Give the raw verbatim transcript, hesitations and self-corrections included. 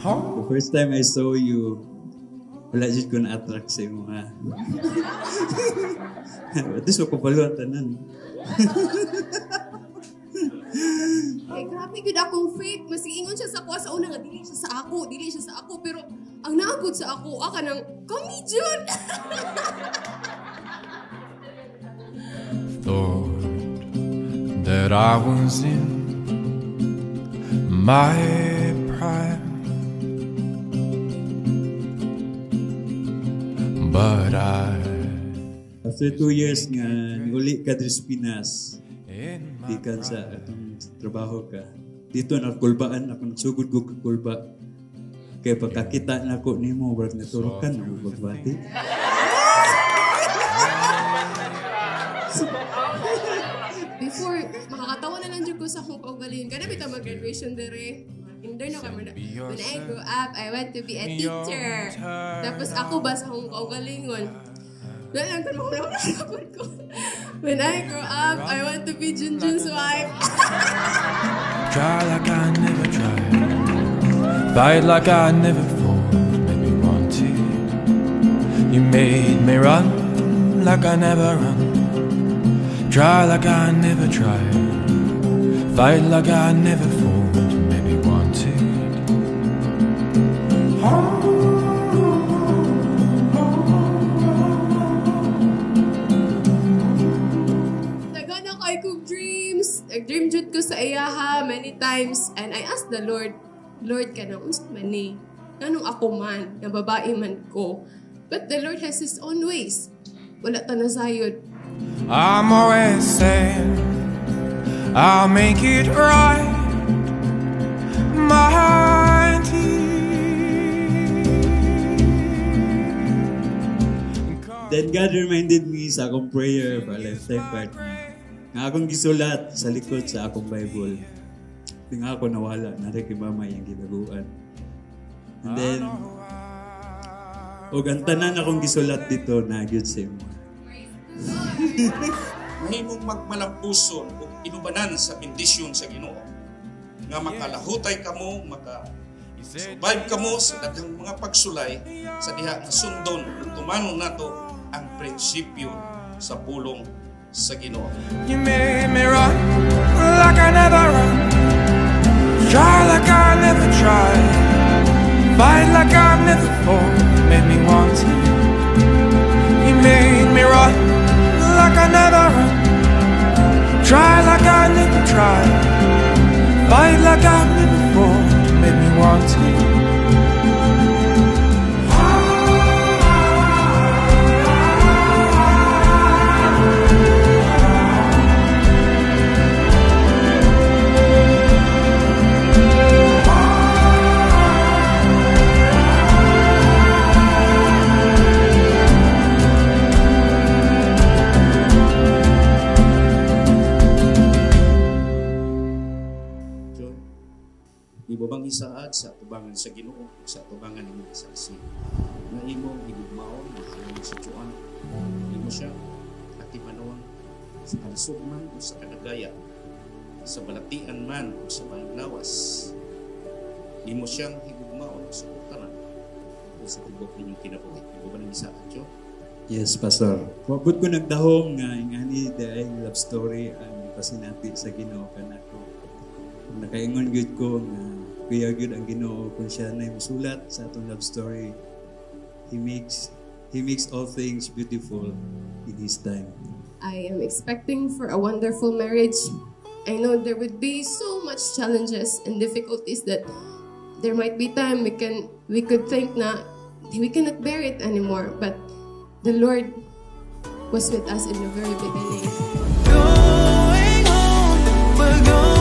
The first time I saw you, wala dyan ko na-attract sa iyo nga. At least ako palo ang tanan. Eh, grabe yun akong faith. Mas ingon siya sa ako sa una nga, dili siya sa ako, dili siya sa ako. Pero ang naagod sa ako, aka ng, kami dyan! Thought that I was in my prime, but I After two years nga, uli ka dito sa Pinas, di ka sa atong trabaho ka. Dito nagkulbaan ako, nagsugod ko kakulba. Kaya pagkakita na ko ni mo, barat natulog ka na magbati. Before, makakatawa na lang dyan ko sa akong kaugalingon. Kada bita mag-graduation dere. Kinder na kami na. When I grow up, I want to be a teacher. Tapos ako ba sa akong kaugalingon? Wala lang kung makakapag ko. When I grow up, I want to be Junjun's wife. try like I never tried, fight like I never fought, made me want it. You made me run like I never run, try like I never tried, fight like I never fought, made me want it. Oh. Nag-dream jud ko sa iyaha many times and I asked the Lord, Lord, kanang unsa man ni? Anong ako man, na babae man ko. But the Lord has His own ways. Wala ta na sayod. I'm always saying I'll make it right. My Then God reminded me sa akong prayer for a lifetime partner. Nga akong gisulat sa likod sa akong Bible. Nga ako nawala, narin kay mama yung ginaguan. And then, o ang tanan akong gisulat dito, nagyod sa imo. Mahimong magmalampuson o inubanan sa bendisyon sa Ginoo. Nga makalahutay kamo, maka survive kamo sa daghang mga pagsulay sa diha nga sundon ug tumanon nato ang prinsipyo sa pulong sa Ginoo. You made me run like I never run, try like I never tried, fight like I never fought, made me want to. You made me run like I never run, try like I never tried, fight like I never fought, made me want to. Ibabang isaad sa atubangan sa Ginoo, sa atubangan ng mga saksi. Na imo igugmaon, mahalong sa Diyan. Imo siya, atimanon, sa kalisod man o sa kadagaya, sa balatian man o sa bayang Imo siyang igugmaon sa utanan o sa tibok ninyong kinabuhi. Ibabang isaad, Diyo? Yes, Pastor. Wabot ko nagdahom nga ingani dahil love story ang pasinati sa Ginoo kanako. Nakaingon gyud ko nga kuya gyud ang Ginoo kung siya na musulat sa atong love story. He makes He makes all things beautiful in His time. I am expecting for a wonderful marriage. I know there would be so much challenges and difficulties that there might be time we can we could think na we cannot bear it anymore, but the Lord was with us in the very beginning. Going home, we're going